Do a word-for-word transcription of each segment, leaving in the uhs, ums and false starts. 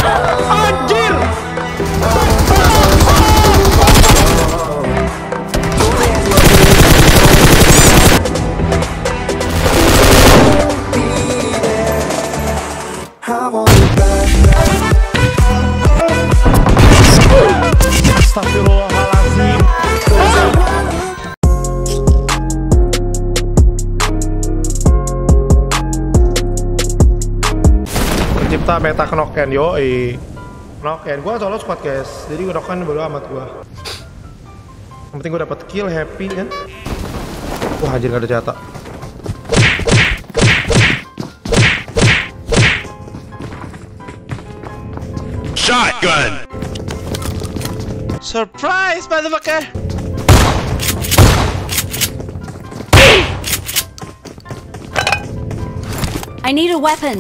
Anjir. Astagfirullahaladzim. Pencipta meta knocken, yoi. Knocken, gue solo squad guys. Jadi knocken bodo amat gue. Yang penting gue dapet kill, happy kan. Wah anjir gak ada jatah. Shotgun. Surprise, motherfucker! I need a weapon.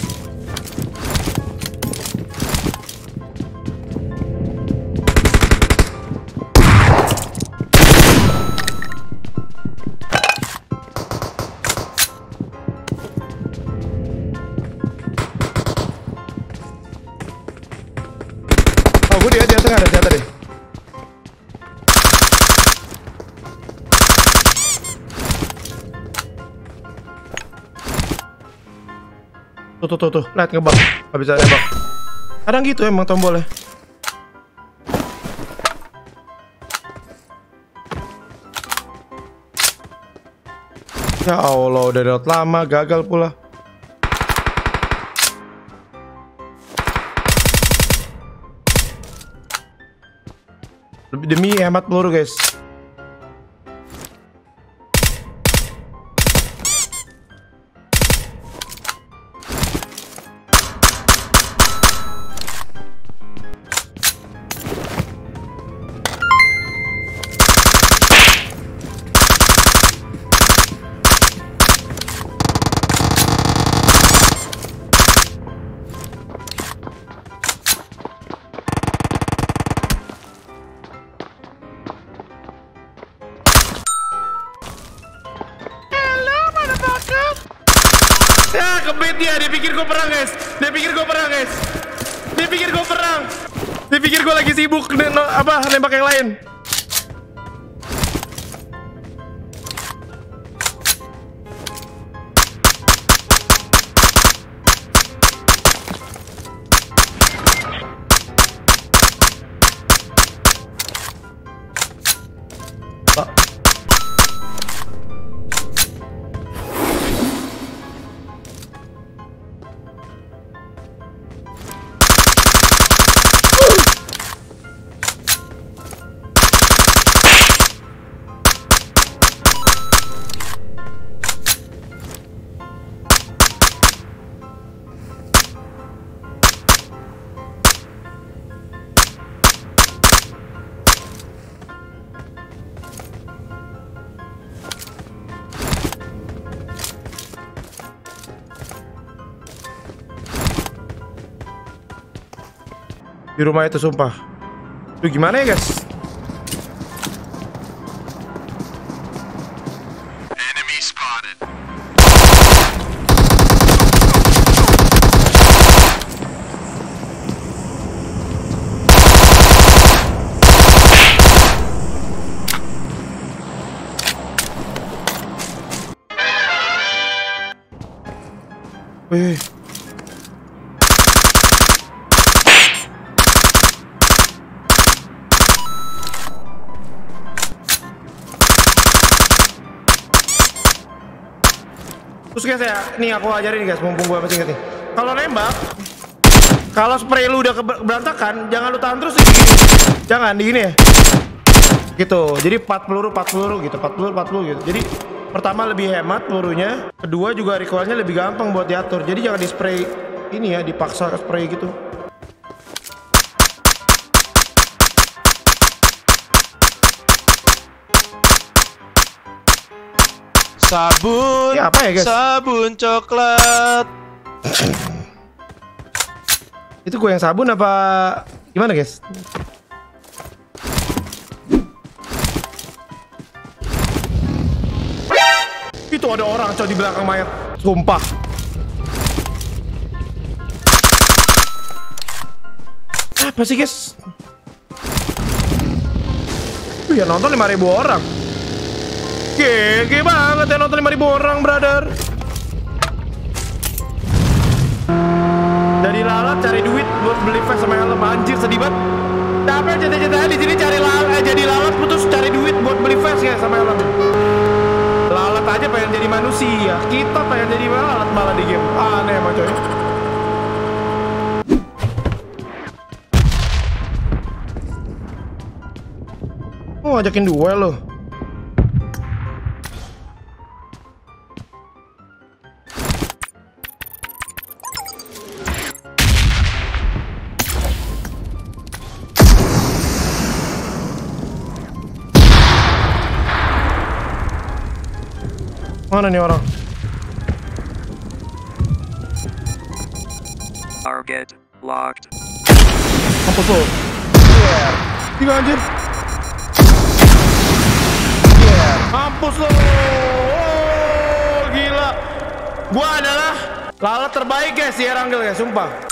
Oh, gue di atas nggak ada jatah deh. Tuh tuh tuh tuh, lihat ngebak, nggak bisa nembak. Kadang gitu emang tombolnya. Ya Allah, udah reload lama, gagal pula. Demi hemat peluru guys. Ya kebet dia, dia pikir gue perang guys. Dia pikir gue perang guys. Dia pikir gue perang. Dia pikir gue lagi sibuk no, apa nembak yang lain. Pak. Di rumah itu sumpah. Tuh gimana ya guys? Enemy spotted. Wih. Terus guys ya, nih aku ajarin nih guys, mumpung gua masih inget nih. Kalau nembak, kalau spray lu udah berantakan, jangan lu tahan terus gini. Jangan, di gini ya. Gitu, jadi empat peluru, empat peluru gitu, empat peluru, empat peluru gitu. Jadi pertama lebih hemat pelurunya, kedua juga recoilnya lebih gampang buat diatur. Jadi jangan di spray ini ya, dipaksa spray gitu. Sabun, ya, apa ya, guys? Sabun coklat. Itu gue yang sabun apa gimana guys? Itu ada orang coy di belakang mayat, sumpah. Apa sih guys? Tuh ya nonton lima ribu orang. G G banget ya nonton lima ribu orang, brother. Jadi lalat cari duit buat beli vest sama helm, anjir sedih banget. Tapi cita-citanya di sini cari lalat, eh, jadi lalat putus cari duit buat beli vest ya sama helm. Lalat aja pengen jadi manusia, kita pengen jadi lalat malah di game. Aneh emang coy. Oh, ngajakin duel loh. Mana nih orang? Target locked. Apa tuh? Yeah. Tiga anjir. Yeah. Mampus lo. Oh, gila. Gua adalah lalat terbaik guys, ya Ranggel ya, sumpah.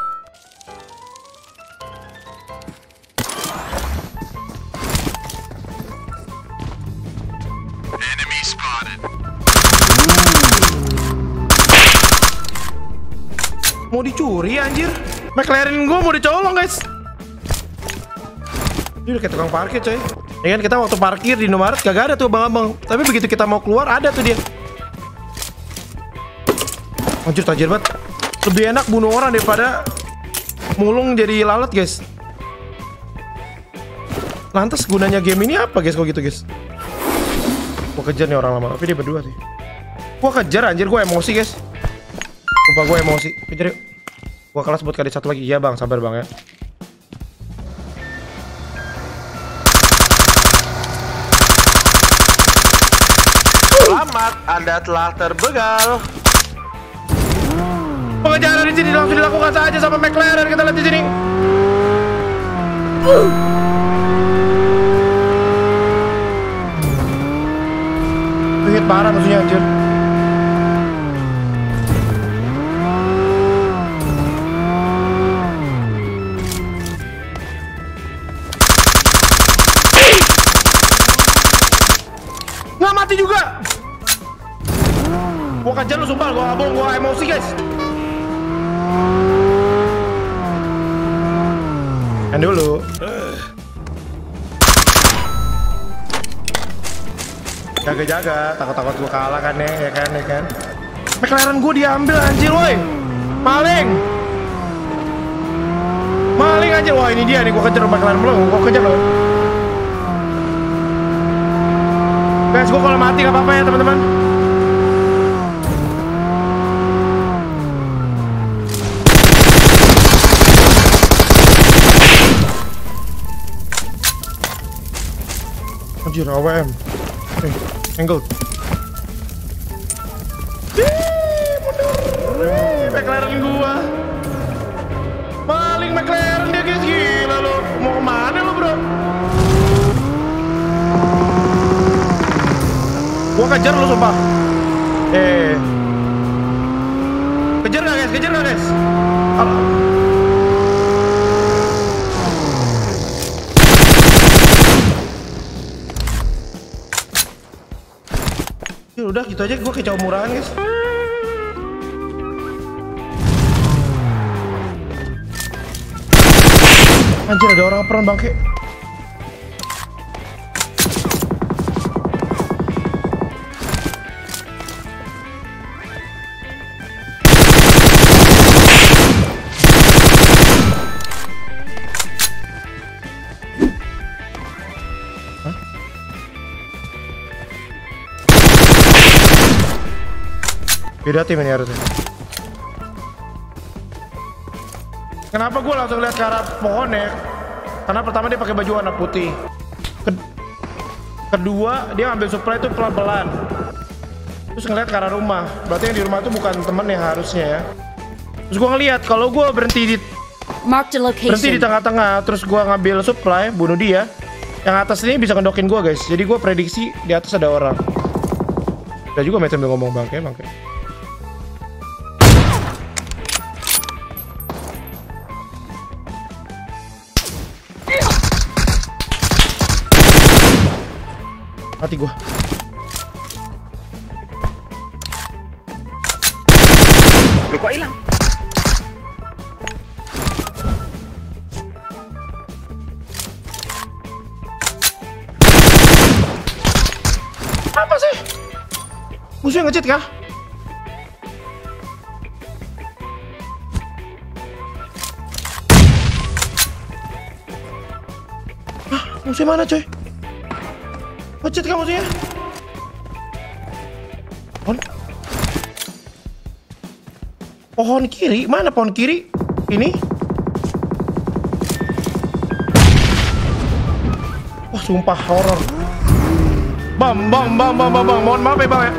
Enemy spotted. Mau dicuri anjir. McLaren gue mau dicolong guys. Ini udah kayak tukang parkir coy. Ya kan kita waktu parkir di Indomaret kagak ada tuh abang-abang. Tapi begitu kita mau keluar ada tuh dia. Anjir tajir banget. Lebih enak bunuh orang daripada mulung jadi lalat guys. Lantas gunanya game ini apa guys kalau gitu guys? Gua kejar nih orang lama. Tapi dia berdua sih. Gua kejar anjir, gue emosi guys. Sumpah gue emosi. Kejar yuk. Gua kelas buat kali satu lagi. Iya bang, sabar bang ya. Selamat, Anda telah terbegal. Pengejaran di sini langsung dilakukan saja sama McLaren. Kita lihat di sini. Hit parah musuhnya anjir. Nggak mati juga. Gua kejar lu sumpah, gua ngabung, gua emosi guys. Kan dulu. Jaga-jaga, takut-takut gua kalah kan ya, ya kan, ya kan. McLaren gua diambil anjir woi. Maling. Maling anjir. Wah, ini dia nih, gua kejar McLaren belum, gua kejar loh. Guys, gua kalau mati gak apa-apa ya teman-teman. Anjir, A W M. Oke, angle. Ih, mundur. Ih, McLaren gua. Maling McLaren dia guys, gila lo. Mau kemana lo bro? Gua kejar lo sumpah. Eh. Kejar gak guys? Kejar gak guys? Alah. Ya udah gitu aja, gue kayak cowok murahan guys. Anjir ada orang peran bangke. Beda tim ini harusnya. Kenapa gue langsung lihat ke arah pohonnya? Karena pertama dia pakai baju warna putih. Kedua dia ngambil supply itu pelan-pelan. Terus ngeliat ke arah rumah. Berarti yang di rumah itu bukan temennya harusnya ya. Terus gue ngeliat kalau gue berhenti di Marked a berhenti di location. tengah-tengah, terus gue ngambil supply, bunuh dia. Yang atas ini bisa ngedokin gue guys. Jadi gue prediksi di atas ada orang. Udah juga macam dia ngomong bangke bangke. Mati gua. Lu kok hilang? Apa sih? Musuhnya nge-cheat kah? Hah? Musuhnya mana coy? Nge-cheat kah musuhnya? Pohon? Pohon kiri? Mana pohon kiri? Ini? Wah sumpah horor. Bang, bang, bang, bang, bang, bang, mohon maaf ya bang ya.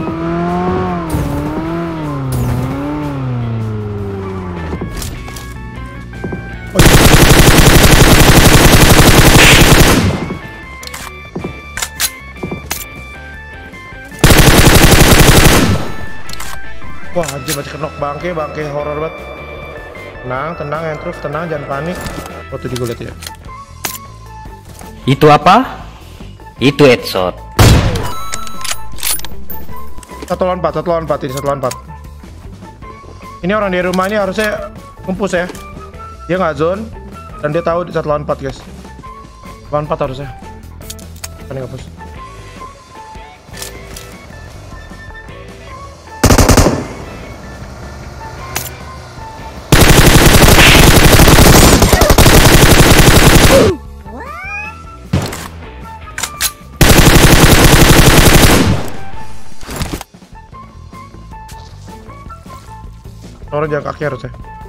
Oh, iya. Wah anjir masih kenok bangke, bangke horor banget. Tenang, tenang, yang terus tenang, jangan panik. Oh tuh gue liat ya. Itu apa? Itu headshot. Satu lawan empat, satu lawan empat ini, satu lawan empat. Ini orang di rumah ini harusnya ngempus ya. Dia nggak zone dan dia tahu di satu lawan empat guys. Lawan empat harusnya. Kan ngempus. Orang jalan kaki harusnya.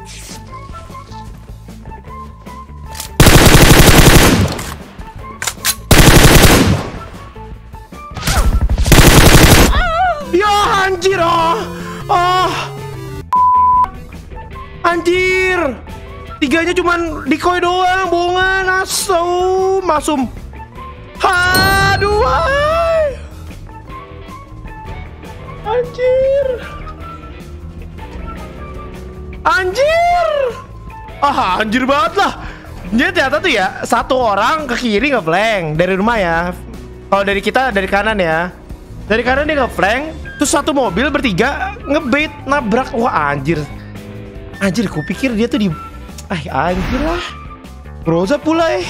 Ya anjir oh. Oh. Anjir. Tiganya cuman decoy doang, bohongan, asum, masum. Aduh. Ay. Anjir. Anjir. Ah anjir banget lah. Jadi ternyata tuh ya satu orang ke kiri nge-flank dari rumah ya. Kalau dari kita dari kanan ya. Dari kanan dia nge-flank. Terus satu mobil bertiga ngebait nabrak. Wah anjir. Anjir kupikir dia tuh di. Ah anjir lah. Groza pula eh.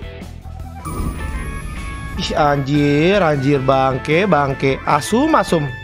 Ih anjir, anjir bangke, bangke. Asum, asum.